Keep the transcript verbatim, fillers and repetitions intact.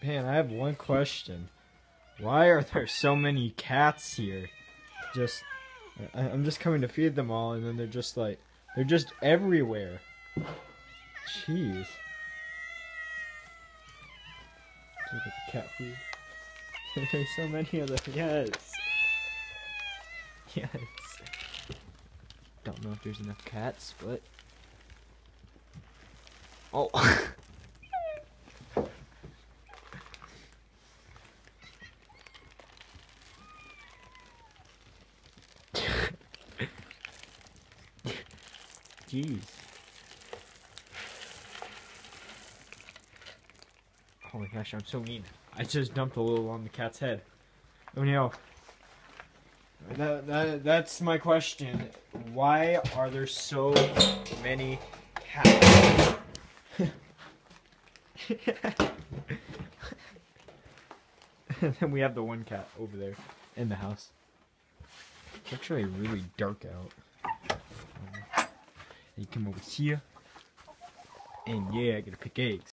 Man, I have one question. Why are there so many cats here? Just, I, I'm just coming to feed them all, and then they're just like, they're just everywhere. Jeez. Look at the cat food. There's so many of them. Yes. Yes. Don't know if there's enough cats, but. Oh. Jeez. Holy gosh, I'm so mean. I just dumped a little on the cat's head. Oh no. That, that, that's my question. Why are there so many cats? And then we have the one cat over there in the house. It's actually really dark out. You come over here. And yeah, I gotta pick eggs.